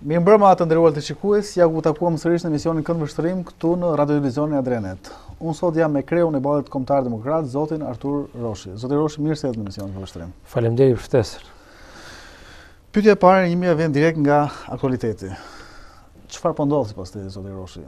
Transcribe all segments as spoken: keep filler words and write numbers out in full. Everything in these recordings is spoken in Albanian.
Mirëmbrëma të nderuar të shikues, ja ku takuam sërish në emisionin Kënd Vështrim këtu në Radio Televizionin Adrianet. Unë sot jam me kreun e Ballit Kombëtar Demokrat, zotin Artur Roshi. Zoti Roshi, mirë se erdhët në emisionin Kënd Vështrim. Faleminderit për ftesën. Pyetja e parë ime vjen direkt nga aktualiteti. Çfarë po ndodh sipas teje, zoti Roshi?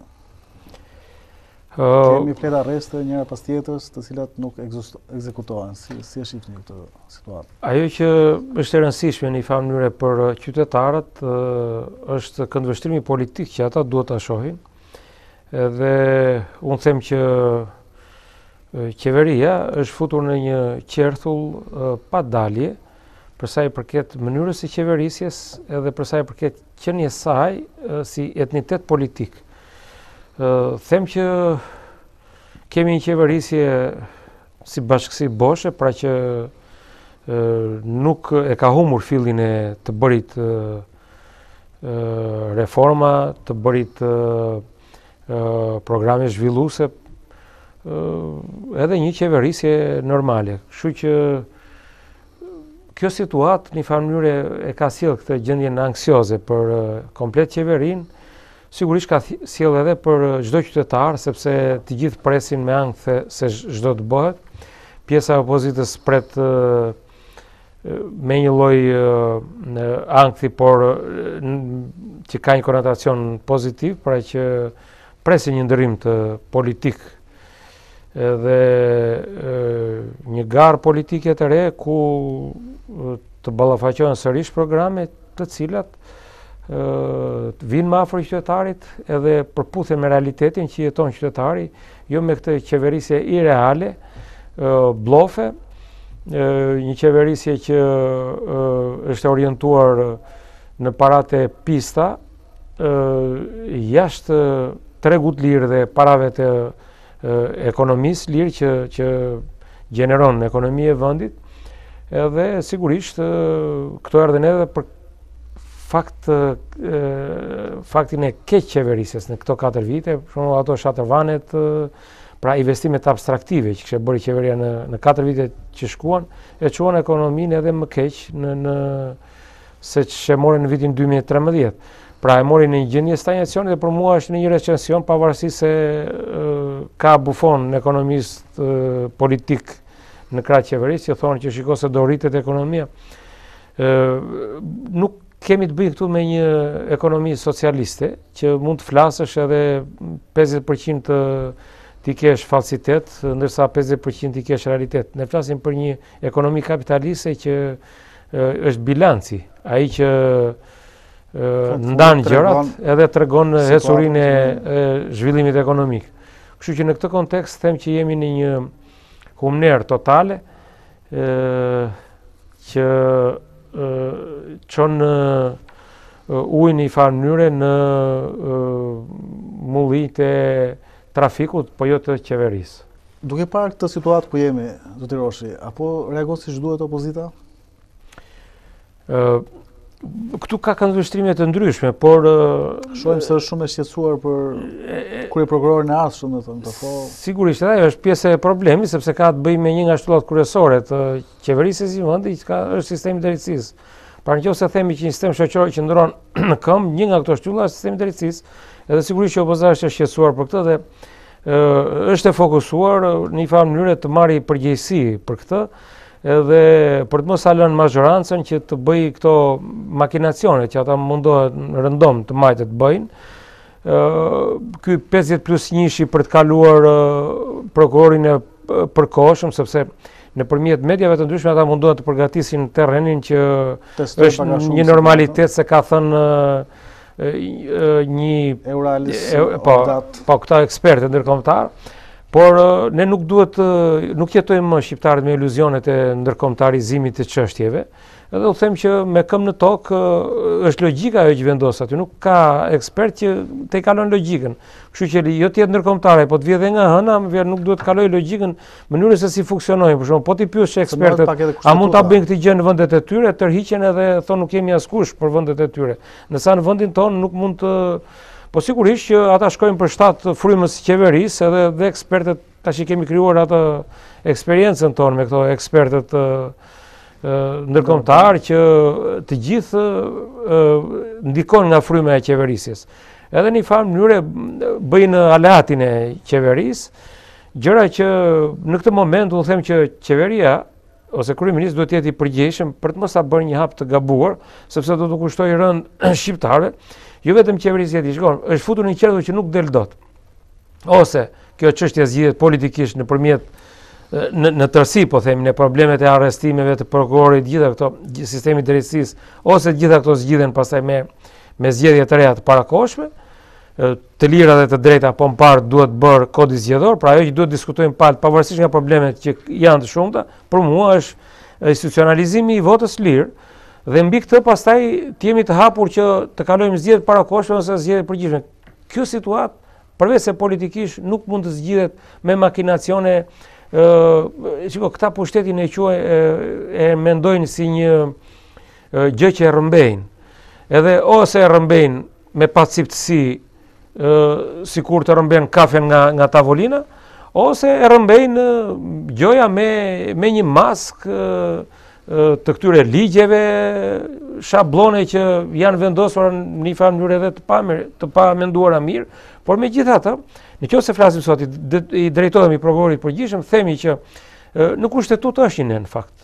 Uh, Kemi flet arreste njëra pas tjetrës, të cilat nuk ekzekutohen. Si, si e shihni këtë situatë? Ajo që është e rëndësishme në një farë mënyrë për qytetarët është këndvështrimi politik që ata duhet ta shohin. Edhe unë them që qeveria është futur në një qerthull pa dalje për sa i përket mënyrës së qeverisjes edhe për sa i përket qenies saj si etnitet politik. Uh, them që kemi një qeverisje si bashkësi boshe, pra që uh, nuk e ka humbur fillin e të bërit uh, uh, reforma, të bërit uh, uh, programe zhvilluese, uh, edhe një qeverisje normale. Kështu që kjo situatë në farë mënyrë e ka sjellë këtë gjendjen anksioze për uh, komplet qeverinë. Sigurisht ka sjell edhe për çdo qytetar, sepse të gjithë presin me ankth se çdo të bëhet. Pjesa e opozitës pret me një lloj ankthi, por që ka një konotacion pozitiv, pra që presin një ndërim të politik edhe një garë politike të re ku të ballafaqohen sërish programe të cilat vinë më afër qytetarit edhe përputhen me realitetin që jeton qytetari, jo me këtë qeverisje ireale, blofe, një qeverisje që është orientuar në parate pista, jashtë tregut lirë dhe parave të ekonomisë lirë që, që gjeneron në ekonomi e vendit, edhe sigurisht këto erdhen edhe për Fakt, e, faktin e keq qeverisjes në këto katër vite, për shembull ato shatërvanet, pra investimet abstraktive që kishte bërë qeveria në, në katër vite që shkuan, e çuan ekonominë edhe më keq në, në se që morën në vitin dy mijë e tretëmbëdhjetë. Pra e morin në një gjendje stagnacioni dhe për mua është në një recesion, pavarësisht se e, ka bufon në ekonomist e, politik në krah qeverisë që thonë që shiko se do rritet ekonomia. E, nuk kemi të bëjmë këtu me një ekonomi socialiste, që mund të flasësh edhe pesëdhjetë përqind të t'i kesh falsitet, ndërsa pesëdhjetë përqind t'i kesh realitet. Ne flasim për një ekonomi kapitaliste që e, është bilanci, ai që e, ndan gjërat edhe tregon hecurinë e zhvillimit ekonomik. Kështu që në këtë kontekst them që jemi në një humner totale, e, që çon ujë në farë mënyre në mullit e trafikut, po jo të qeverisë. Duke parë këtë situatë ku jemi, zoti Roshi, apo reagon siç duhet opozita? Ë Këtu ka këndvështrime të ndryshme, por shohim se është shumë e shqetësuar për krye prokurorin e ardhshëm, domethënë, po sigurisht ajo është pjesë e problemit, sepse ka të bëjë me një nga shtyllat kryesore të qeverisë së vendit, që ka është sistemi i drejtësisë. Pra nëse themi që një sistem shoqëror që ndron në këmbë, një nga këto shtylla është sistemi i drejtësisë, edhe sigurisht që opozita është e shqetësuar për këtë dhe ë është e fokusuar në një farë mënyrë të marrë përgjegjësi për këtë, edhe për të mos sa lënë mazhorancën që të bëj këto makinacione që ata mundohet rëndom të majtë të bëjnë. Ky pesëdhjetë plus një për të kaluar prokurorin e përkohshëm, sepse nëpërmjet mediave të ndryshme ata mundohen të përgatisin terrenin që Testoj është një normalitet, se ka thënë një Euralis, e, po, po këta ekspertë ndërkombëtar. Por ne nuk duhet, nuk jetojmë më shqiptarët me iluzionet e ndërkombëtarizimit të çështjeve. Edhe u them që me këmbë në tokë është logjika ajo që vendos aty, nuk ka ekspert që të i kalon logjikën. Kështu që jo të jetë ndërkombëtare, po të vjen edhe nga hëna, më nuk duhet të kaloj logjikën mënyrën se si funksionojnë. Për shembull, po ti pyesësh ekspertët, a mund ta bëjnë këtë gjë në vendet e tyre, tërhiqen edhe thonë nuk kemi askush për vendet e tyre. Ndërsa në vendin tonë nuk mund të. Po sigurisht që ata shkojnë për shtat frymës së qeverisë, edhe dhe ekspertët tash i kemi krijuar atë eksperiencën tonë me këto ekspertët ndërkombëtar që të gjithë ndikojnë nga fryma e qeverisjes. Edhe në një farë mënyre bëjnë aleatin e qeverisë, gjëra që në këtë moment unë them që qeveria ose kryeministri duhet të jetë i përgjegjshëm për të mos ta bërë një hap të gabuar, sepse do të kushtojë rënd shqiptarëve, jo vetëm qeverisë e shkon, është futur në një qerrë që nuk del dot. Ose kjo çështje zgjidhet politikisht nëpërmjet në në tërësi, po themi, në problemet e arrestimeve të prokurorit, gjitha këto, sistemi i drejtësisë, ose gjitha këto zgjidhen pastaj me me zgjedhje të reja të parakohshme, të lira dhe të drejta, po më parë duhet bërë kodi zgjedhor, pra ajo që duhet diskutojmë palë, pavarësisht nga problemet që janë të shumta, për mua është institucionalizimi i votës lirë, dhe mbi këtë pastaj të jemi të hapur që të kalojmë zgjedhje parakohshme ose zgjedhje përgjithshme. Kjo situatë, përveç se politikisht nuk mund të zgjidhet me makinacione. Uh, shiko, këta pushtetin e quaj e, e mendojnë si një e, gjë që e rëmbejnë. Edhe ose e rëmbejnë me paciptësi, si kur të rëmbejnë kafen nga, nga tavolina, ose e rëmbejnë gjoja me, me një mask e, të këtyre ligjeve, shablone që janë vendosur në një farë mënyrë edhe të pa, të pa menduara mirë, por me gjitha të, në qoftë se flasim sot, i, i drejtohemi prokurorit përgjithshëm, themi që e, në kushtetut është një në fakt,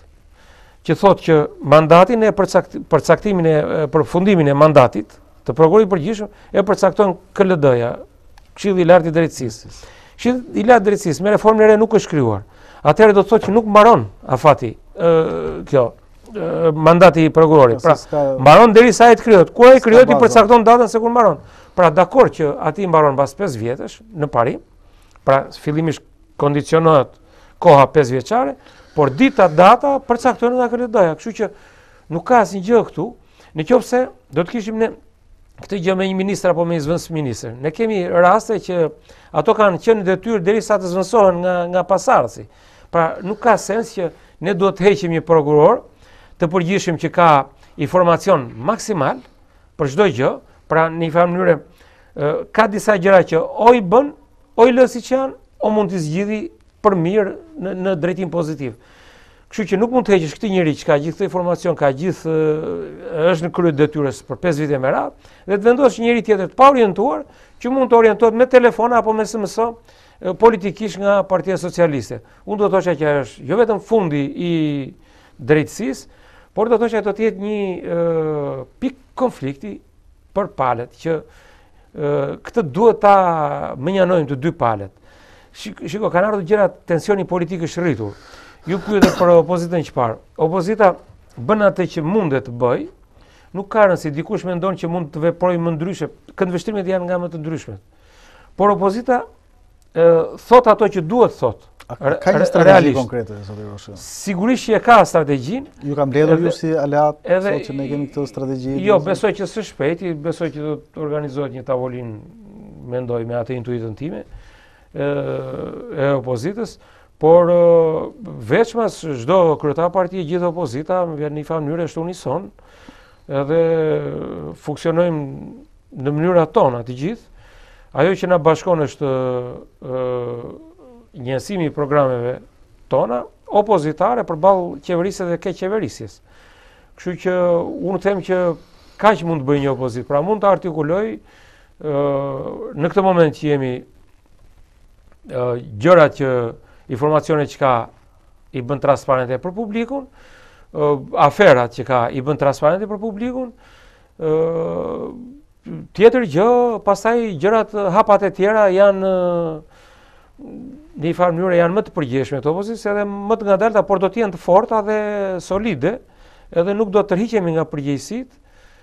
që thotë që mandatin e përcakt, përcaktimin e përfundimin e mandatit të prokurorit përgjithshëm e përcakton K L D-ja, Këshilli i Lartë i Drejtësisë. Këshilli i Lartë i Drejtësisë me reformën e re nuk është krijuar. Atëherë do të thotë që nuk mbaron afati e, kjo e, mandati i prokurorit. Pra, mbaron derisa ai të krijohet. Kur ai krijohet i përcakton datën se kur mbaron. Pra, dakord që ati mbaron pas pesë vjetësh në parim, pra fillimisht kondicionohet koha pesë vjeçare, por dita data përcaktohen nga K L D-ja. Kështu që nuk ka asnjë gjë këtu, nëse do të kishim ne këtë gjë me një ministër apo me një zvendës ministër. Ne kemi raste që ato kanë qenë detyrë derisa të zvendësohen nga nga pasardhësi. Pra, nuk ka sens që ne duhet të heqim një prokuror të përgjithshëm që ka informacion maksimal për çdo gjë. Pra, në një farë mënyrë ka disa gjëra që o i bën, o i lë siç janë, o mund t'i zgjidhi për mirë në, në drejtim pozitiv. Kështu që nuk mund të heqësh këtë njeri që ka gjithë këtë informacion, ka gjithë është në krye detyrës për pesë vite me radhë, dhe të vendosësh njëri tjetër të pa orientuar, që mund të orientohet me telefona apo me S M S politikisht nga Partia Socialiste. Unë do të thosha që është jo vetëm fundi i drejtësisë, por do të thosha që do të jetë një uh, pik konflikti për palët, që uh, këtë duhet ta mënjanojmë të dy palët. Shiko, kanë ardhur gjëra, tensioni politik është rritur. Ju pyetët për opozitën çfarë? Opozita bën atë që mundet të bëj, nuk ka rëndësi, dikush mendon që mund të veprojë më ndryshe, këndvështrimet janë nga më të ndryshmet. Por opozita e, thot ato që duhet thot. Ka një strategji konkrete, zoti Roshi? Sigurisht që e ka strategjinë. Ju ka mbledhur ju si aleat edhe, sot që ne kemi këtë strategji? Jo, besoj që së shpejti, besoj që do të organizohet një tavolinë, mendoj me atë intuitën time, e, e opozitës, por veçmas çdo kryetar partie, gjithë opozita në një farë mënyrë është unison, edhe funksionojmë në mënyrat tona të gjithë. Ajo që na bashkon është njësimi i programeve tona opozitare përballë qeverisë dhe ke qeverisjes. Kështu që unë them që kaq mund të bëjë një opozitë, pra mund të artikuloj në këtë moment që jemi gjërat që informacionet që ka i bën transparente për publikun, aferat që ka i bën transparente për publikun, tjetër gjë, pastaj gjërat, hapat e tjera janë në një farë mënyrë janë më të përgjithshme të opozitës, edhe më të ngadalta, por do të jenë të forta dhe solide, edhe nuk do të tërhiqemi nga përgjegjësitë,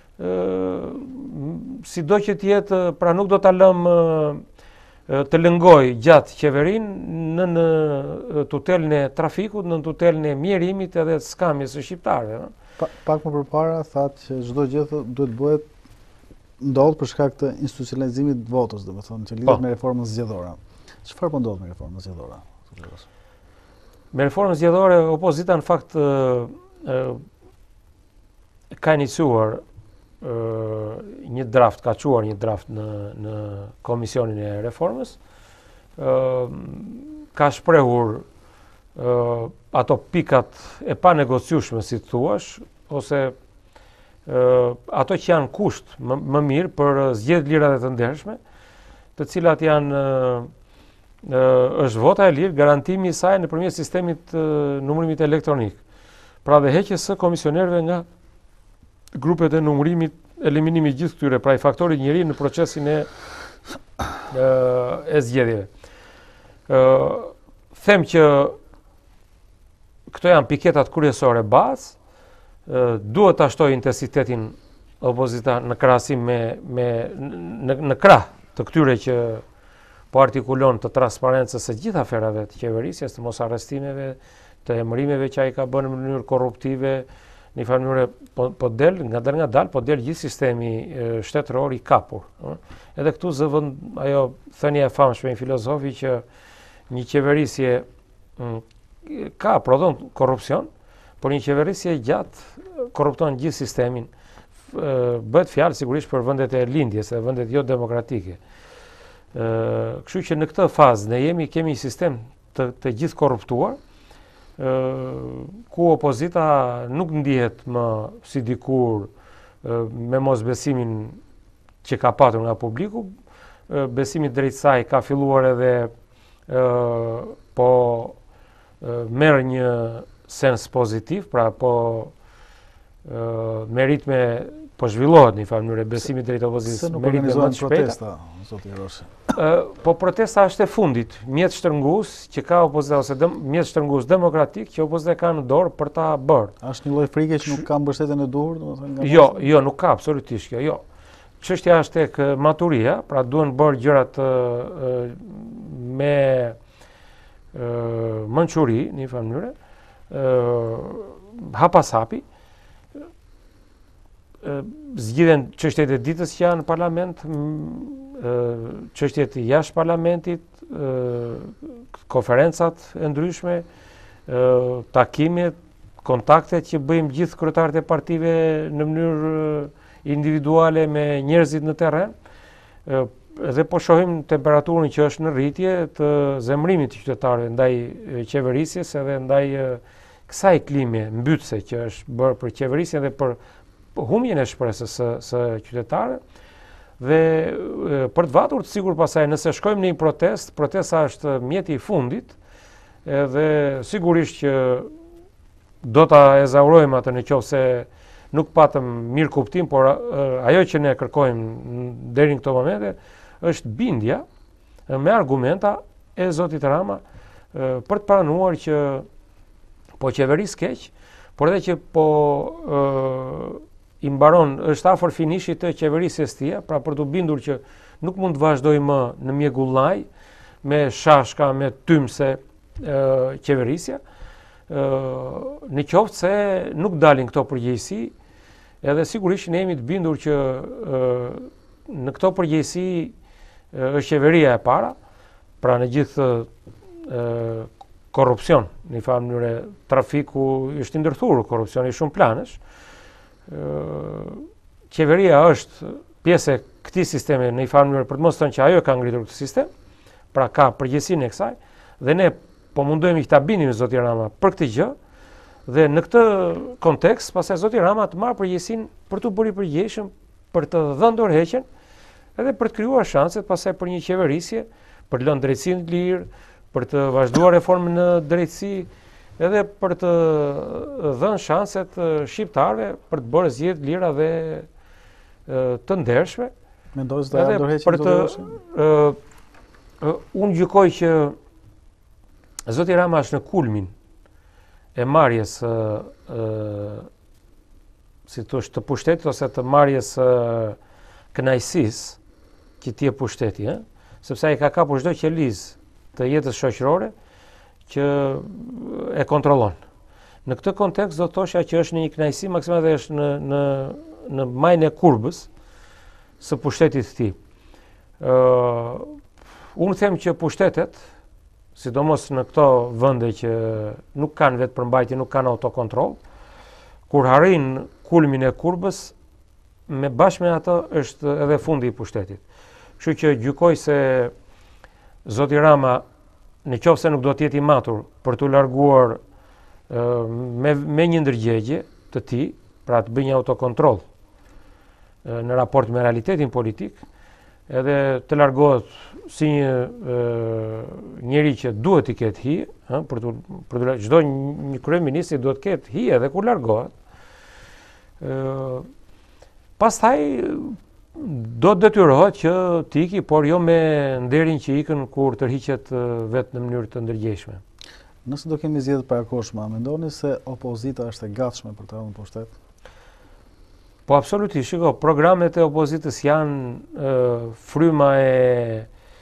sido që të jetë, pra nuk do ta lëmë të lëngoj gjatë qeverin në, në tutelën e trafikut, në tutelën e mjerimit edhe të skamjes së shqiptarëve. Pa, pak më përpara thatë që çdo gjë duhet bëhet ndodh për shkak të institucionalizimit të votës, domethënë që lidhet me reformën zgjedhore. Çfarë po ndodh me reformën zgjedhore? Me reformën zgjedhore opozita në fakt e, e, ka iniciuar Uh, një draft, ka quar një draft në, në komisionin e reformës, uh, ka shprehur uh, ato pikat e pa negociueshme, si të thuash, ose uh, ato që janë kusht më, më mirë për zgjedhje lira dhe të ndershme, të cilat janë uh, uh, është vota e lirë, garantimi i saj nëpërmjet sistemit uh, numërimit elektronik. Pra dhe heqjes së komisionerëve nga grupet e numërimit, eliminimi gjithë këtyre, pra i faktorit njeri në procesin e, e, e zgjedhjeve. Them që këto janë piketat kryesore bazë, duhet ta shtojë intensitetin opozita në krahasim me, me në, në krah të këtyre që po artikulon të transparencës së gjithë aferave të qeverisjes, të mos arrestimeve, të emërimeve që ai ka bënë në mënyrë korruptive, në një farë mënyrë po, po del nga dal nga dal, po del gjithë sistemi e, shtetëror i kapur. Ë? Edhe këtu zëvend ajo thënia e famshme e një filozofi që një qeverisje m, ka prodhon korrupsion, por një qeverisje gjatë korrupton gjithë sistemin. E, bëhet fjalë sigurisht për vendet e lindjes, e vendet jo demokratike. Ë, kështu që në këtë fazë ne jemi kemi një sistem të, të gjithë korruptuar, ku opozita nuk ndihet më si dikur me mos besimin që ka patur nga publiku, besimi drejt saj ka filluar edhe po merr një sens pozitiv, pra po me ritme po zhvillohet në një farë mënyrë besimi drejt opozitës. Se nuk organizohen protesta, zoti Roshi. Po protesta është e fundit, mjet shtrëngues që ka opozita ose dem, mjet shtrëngues demokratik që opozita ka në dorë për ta bërë. Është një lloj frike që nuk ka mbështetjen e duhur, domethënë. Jo, jo, nuk ka absolutisht kjo, jo. Çështja është tek maturia, pra duhen bërë gjërat uh, me uh, mençuri në një farë mënyrë, uh, hapasapi. Zgjidhen çështjet e ditës që janë në parlament, çështjet jashtë parlamentit, konferencat e ndryshme, takimet, kontaktet që bëjmë gjithë kryetarët e partive në mënyrë individuale me njerëzit në terren, dhe po shohim temperaturën që është në rritje të zemrimit të qytetarëve ndaj qeverisjes edhe ndaj kësaj klime mbytëse që është bërë për qeverisjen dhe për humjen e shpresës së, së qytetarëve. Dhe e, për të vatur të sigur pasaj, nëse shkojmë në një protest, protesta është mjeti i fundit, edhe sigurisht që do ta ezaurojmë atë në qoftë se nuk patëm mirë kuptim, por e, ajo që ne kërkojmë deri në këto momente është bindja me argumenta e zotit Rama e, për të pranuar që po qeverisë keq, por edhe që po e, i mbaron, është afër finishit të qeverisjes tia, pra për të bindur që nuk mund të vazhdoj më në mjegullnaj, me shashka, me tymse e, qeverisja, e, në qoftë se nuk dalin këto përgjegjësi, edhe sigurisht ne jemi të bindur që e, në këto përgjegjësi është qeveria e para, pra në gjithë e, korrupsion, në një farë mënyrë trafiku është i ndërthurur, korrupsioni shumë planësh. Qeveria është pjesë e këtij sistemi në një farë mënyrë për të mos thënë që ajo ka ngritur këtë sistem, pra ka përgjegjësinë e kësaj, dhe ne po mundohemi të ta bindim zoti Rama për këtë gjë, dhe në këtë kontekst, pastaj zoti Rama të marrë përgjegjësinë për të bërë përgjegjshëm, për të dhënë dorëheqjen, edhe për të krijuar shanset pastaj për një qeverisje, për të lënë drejtsinë të lirë, për të vazhduar reformën në drejtësi, edhe për të dhënë shanset shqiptarëve për të bërë zgjedhje të lira dhe të ndershme. Mendoj se do të dorëheqin të ë unë gjykoj që zoti Rama është në kulmin e marrjes ë si thosh të pushtetit ose të marrjes së kënaqësisë që ti e pushteti, ë, sepse ai ka kapur çdo qelizë të jetës shoqërore që e kontrollon. Në këtë kontekst do të thosha që është në një kënaqësi maksimale dhe është në në në majën e kurbës së pushtetit të tij. Ë unë them që pushtetet, sidomos në këto vende që nuk kanë vetë përmbajtje, nuk kanë autokontroll, kur arrin kulmin e kurbës, me bashkë me ato është edhe fundi i pushtetit. Kështu që gjykoj se zoti Rama në qoftë se nuk do të jetë i matur për t'u larguar me, me një ndërgjegje të tij, pra të bëjë një autokontroll në raport me realitetin politik, edhe të largohet si një e, njeri që duhet i ketë hije, ë, për të për të çdo një kryeminist duhet të ketë hije edhe kur largohet. ë Pastaj do të detyrohet që të iki, por jo me nderin që ikën kur tërhiqet vetë në mënyrë të ndërgjegjshme. Nëse do kemi zgjedhje parakohshme, a mendoni se opozita është e gatshme për të ardhur në pushtet? Po absolutisht, shiko, programet e opozitës janë e, fryma e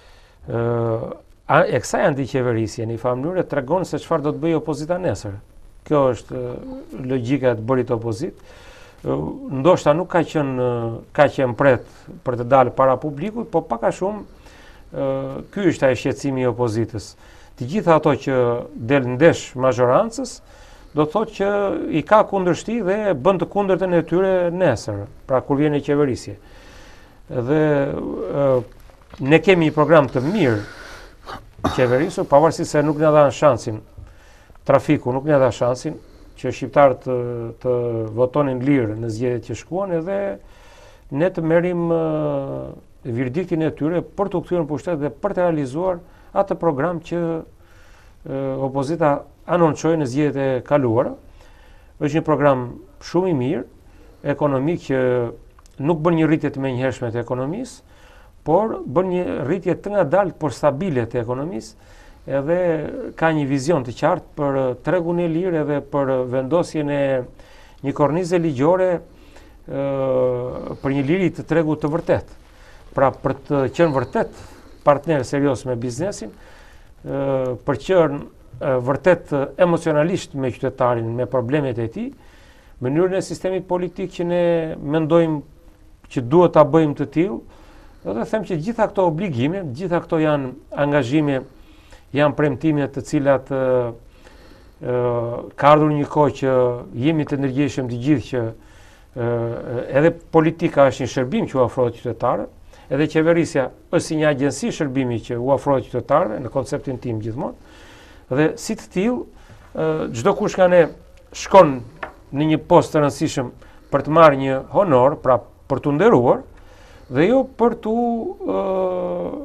e kësaj antiqeverisje, në një farë mënyrë tregon se çfarë do të bëjë opozita nesër. Kjo është logjika e të bërit opozitë. Ndoshta nuk ka qenë ka qenë pret për të dalë para publikut, po pak a shumë ky është ai shqetësimi i opozitës. Të gjitha ato që del ndesh mazhorancës, do thotë që i ka kundërshti dhe bën të kundërtën e tyre nesër, pra kur vjen në qeverisje. Dhe ne kemi një program të mirë qeverisur, pavarësisht se nuk na dhan shansin, trafiku nuk na dha shansin që shqiptarët të, të votonin lirë në zgjedhjet që shkuan, edhe ne të merrim uh, verdiktin e tyre për të kthyer në pushtet dhe për të realizuar atë program që uh, opozita anoncoi në zgjedhjet e kaluara. Është një program shumë i mirë, ekonomik, që nuk bën një rritje të menjëhershme të ekonomisë, por bën një rritje të ngadalt por stabile të ekonomisë, edhe ka një vizion të qartë për tregun e lirë edhe për vendosjen e një kornize ligjore e, për një liri të tregut të vërtet. Pra për të qenë vërtet partner serios me biznesin, e, për qenë e, vërtet emocionalisht me qytetarin, me problemet e tij, mënyrën e sistemit politik që ne mendojmë që duhet ta bëjmë të tillë, do të them që gjitha këto obligime, gjitha këto janë angazhime, janë premtime të cilat e, e, ka ardhur një kohë që jemi të ndërgjegjshëm të gjithë, që e, edhe politika është një shërbim që u ofrohet qytetarëve, edhe qeverisja është si një agjenci shërbimi që u ofrohet qytetarëve në konceptin tim gjithmonë. Dhe si të tillë, çdo kush nga ne shkon në një post të rëndësishëm për të marrë një honor, pra për të nderuar, dhe jo për të e,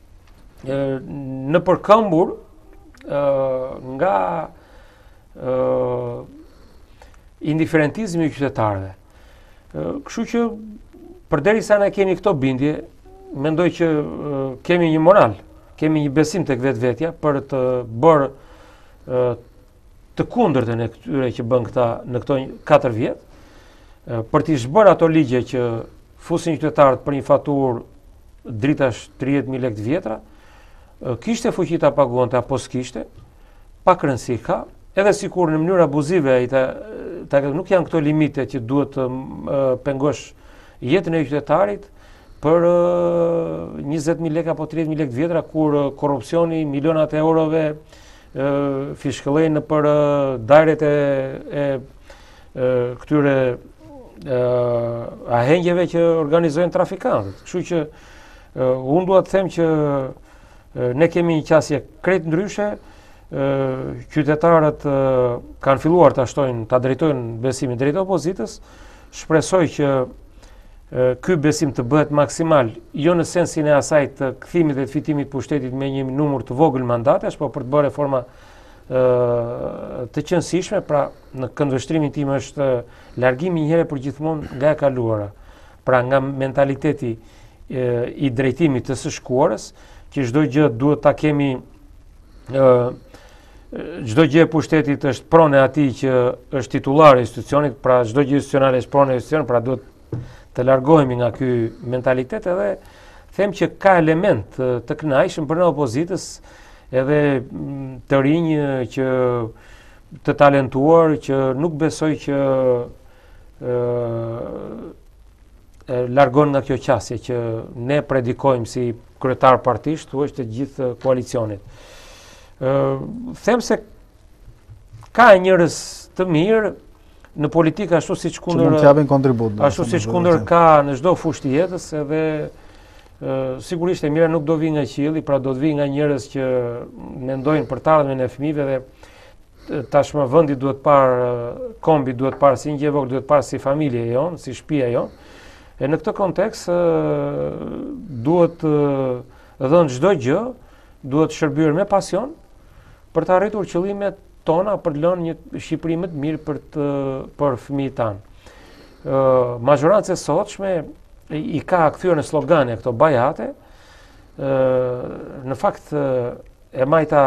në përkëmbur nga indiferentizmi i qytetarëve. Kështu që përderisa ne kemi këto bindje, mendoj që kemi një moral, kemi një besim tek vetvetja për të bërë të kundërtën e këtyre që bën këta në këto katër vjet, për të zhbërë ato ligje që fusin qytetarët për një faturë dritash tridhjetë mijë lekë të vjetra, kishte fuqi ta paguonte apo s'kishte, pa rëndësi ka, edhe sikur në mënyrë abuzive ta, ta, nuk janë këto limite që duhet të uh, pengosh jetën e qytetarit për uh, njëzet mijë lekë apo tridhjetë mijë lekë të vjetra, kur uh, korrupsioni, milionat e eurove uh, fishkëllojnë për uh, dajret e, e uh, këtyre uh, ahengjeve që organizojnë trafikantët. Kështu që uh, unë dua të them që ne kemi një qasje krejt ndryshe, qytetarët kanë filluar të ashtojnë, të drejtojnë besimin drejt opozitës. Shpresoj që ky besim të bëhet maksimal, jo në sensin e asaj të kthimit dhe të fitimit pushtetit me një numër të vogël mandatesh, por për të bërë reforma të qëndësishme. Pra në këndvështrimin tim është largimi një herë për gjithmonë nga e kaluara, pra nga mentaliteti i drejtimit të së shkuarës, që çdo gjë duhet ta kemi, çdo gjë e pushtetit është pronë e atij që është titullar i institucionit, pra çdo gjë institucionale është pronë e institucionit, pra duhet të largohemi nga ky mentalitet. Edhe them që ka element të kënaqshëm për në opozitës, edhe të rinj që të talentuar, që nuk besoj që ë largon nga kjo qasje që ne predikojmë si kryetar partish, thuaj të gjithë koalicionit. Ë them se ka njerëz të mirë në politikë, ashtu siç kundër që mund të japin kontribut. Ashtu siç kundër ka në çdo fushë të jetës, edhe Sigurisht e mira nuk do vi nga qielli, pra do të vi nga njerëz që mendojnë për të ardhmen e fëmijëve dhe tashmë vendi duhet parë, kombi duhet parë si një vogël, duhet parë si familje jon, si shtëpia jon. E në këtë kontekst duhet dhënë çdo gjë, duhet shërbyer me pasion për të arritur qëllimet tona, për të lënë një Shqipëri më të mirë për të për fëmijët tanë. Majoranca e sotshme i ka kthyer në slogane këto bajate, në fakt e majta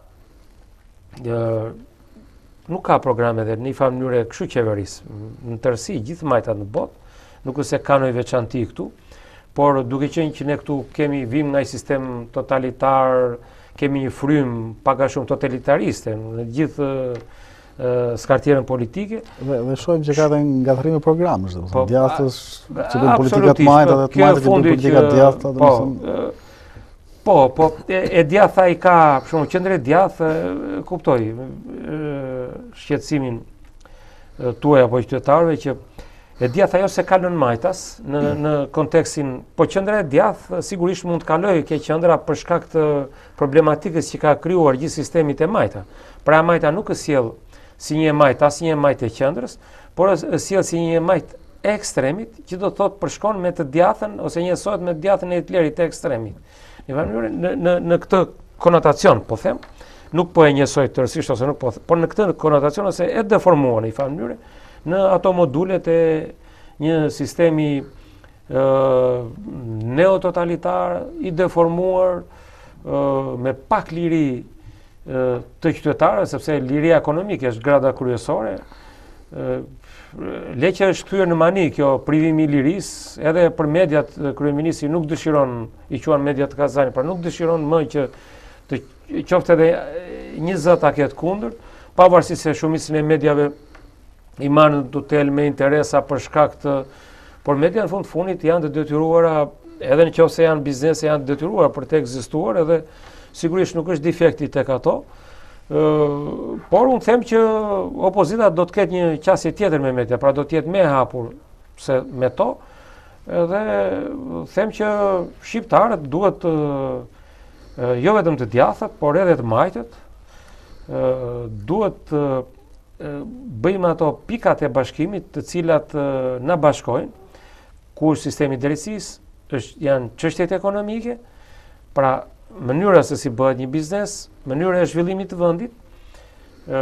nuk ka programe dhe në një farë mënyrë kështu qeverisë, në tërësi gjithë majtat në botë, nuk është se ka ndonjë veçanti këtu, por duke qenë që ne këtu kemi vim nga një sistem totalitar, kemi një frym pak a shumë totalitariste në gjithë skartierën politike. Dhe, dhe shohim që ka dhe ngathrime programësh, dhe po, djathtas që bëjnë politikat majta dhe të majta që bëjnë politikat djathta. Po, po, po, e, e djatha i ka, për shumë, qendër e djathë, kuptoj, shqetësimin tuaj apo qytetarëve që e djatha jo se kalon majtas në, në kontekstin, po qendra e djathë sigurisht mund të kalojë ke qendra për shkak të problematikës që ka krijuar gjithë sistemit e majta. Pra majta nuk e sjell si një majt, as një majt e qendrës, por sjell si një majt e ekstremit, që do të thotë përshkon me të djathën ose njësohet me djathën e Hitlerit të ekstremit. Në në në, në këtë konotacion, po them, nuk po e njësoj tërësisht ose nuk po, por në këtë konotacion ose e deformuar në një farë mënyrë në ato modulet e një sistemi e, neototalitar i deformuar e, me pak liri të qytetarëve, sepse liria ekonomike është grada kryesore. Le që është kthyer në mani kjo privimi i lirisë, edhe për mediat kryeministri nuk dëshiron, i quan mediat të Kazanit, pra nuk dëshiron më që të qoftë edhe një zë ta ketë kundër, pavarësisht se shumicën e mediave i marrin tutel me interesa për shkak të, por media në fund fundit janë të detyruara, edhe nëse janë biznese, janë të detyruara për të ekzistuar, edhe sigurisht nuk është defekti tek ato, por unë them që opozita do të ketë një qasje tjetër me media, pra do të jetë më e hapur se me to, edhe them që shqiptarët duhet jo vetëm të djathët, por edhe të majtët, duhet të bëjmë ato pikat e bashkimit të cilat na bashkojnë, kur sistemi i drejtësisë është janë çështjet ekonomike, pra mënyra se si bëhet një biznes, mënyra e zhvillimit të vendit, ë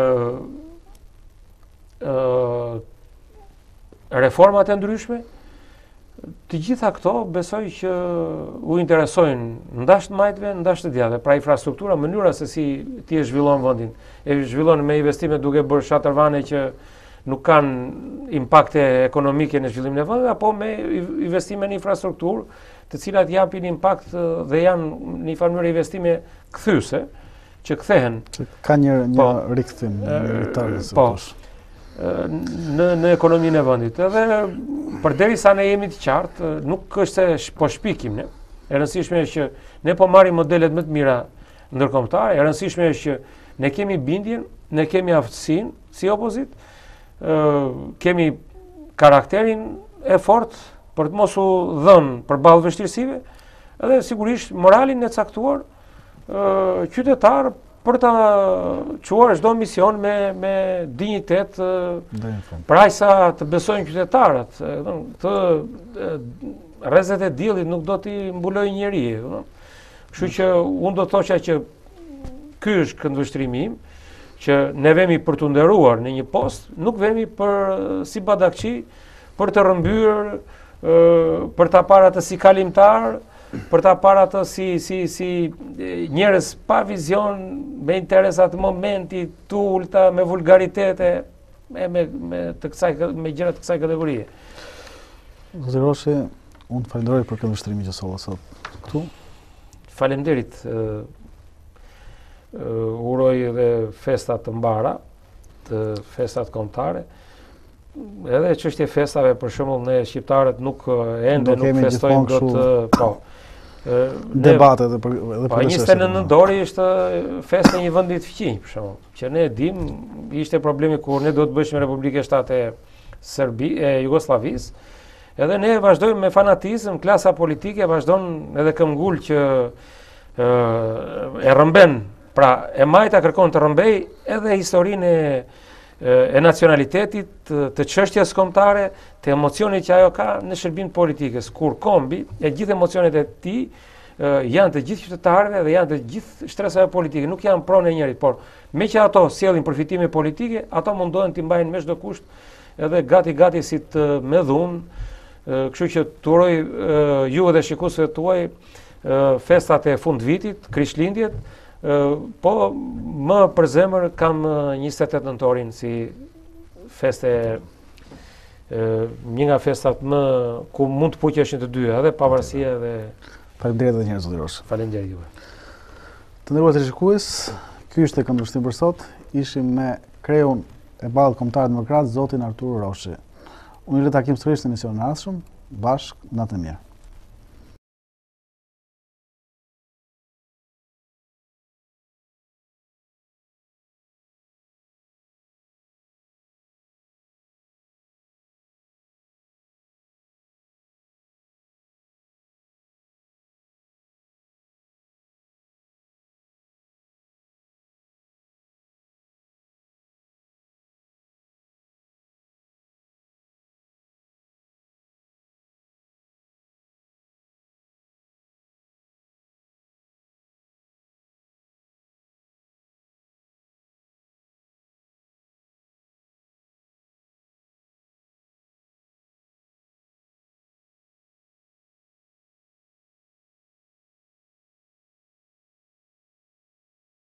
ë reformat e ndryshme, të gjitha këto besoj që u interesojnë ndash të majtëve, ndash të djathtëve, pra infrastruktura, mënyra se si ti e zhvillon vendin, e zhvillon me investime duke bërë shatërvane që nuk kanë impakte ekonomike në zhvillimin e vendit, apo me investime në infrastrukturë, të cilat japin impakt dhe janë në farë mënyrë investime kthyese, që kthehen. Që ka një, një po, rikthim militar. Po, në, në ekonominë e vendit. Edhe përderisa ne jemi të qartë, nuk është se po shpikim ne. E rëndësishme është që ne po marrim modelet më të mira ndërkombëtare, e rëndësishme është që ne kemi bindjen, ne kemi aftësinë si opozit, kemi karakterin e fortë për të mos u dhënë përballë vështirësive, edhe sigurisht moralin e caktuar qytetar për ta çuar çdo mision me me dinjitet, për aq sa të besojnë qytetarët, të rrezet e diellit nuk do t'i mbulojë njeriu, kështu që unë do të thosha që ky është këndvështrimi im, që ne vemi për të nderuar në një post, nuk vemi për si badakçi për të rrëmbyer, për ta parë atë si kalimtar, për ta parë atë si si si njerëz pa vizion, me interesa të momentit, të ulta, me vulgaritete, me me me të kësaj me gjëra të kësaj kategorie. Zoti Roshi, unë falenderoj për këndvështrimin që solla sot këtu. Faleminderit. Uroj edhe festa të mbara, të festat kombëtare. Edhe çështja e festave, për shembull, ne shqiptarët nuk ende nuk festojmë dot, po. Debate edhe për edhe për njëzet e nëntë nëntori është festa e një vendi të fqinj, për shembull. Që ne dim, ishte problemi kur ne do të bëheshim Republikë Shtatë e Serbi e Jugosllavisë, Edhe ne vazhdojmë me fanatizëm, klasa politike vazhdon edhe këmbgul që e, e rëmben, pra e majta kërkon të rëmbej edhe historinë e, e nacionalitetit, të çështjes kombëtare, të emocionit që ajo ka në shërbim të politikës, kur kombi e gjithë emocionet e tij janë të gjithë qytetarëve dhe janë të gjithë shtresave politike, nuk janë pronë e njërit, por me që ato sjellin përfitime politike, ato mundohen t'i mbajnë me çdo kusht edhe gati-gati si të me dhunë. Kështu që të uroj ju dhe shikuesve tuaj festat e fundvitit, Krishtlindjet, po më për zemër kam njëzet e tetë nëntorin si feste, një nga festat më ku mund të puqeshin të dyja, edhe pavarësia dhe Faleminderit edhe një herë zoti Roshi. Faleminderit juve. Të nderuar shikues, ky ishte këndvështrimi për sot. Ishim me kreun e Ballit Kombëtar Demokrat, zotin Artur Roshi. Unë le takim sërish në emisionin e ardhshëm, bashkë, natë e mirë.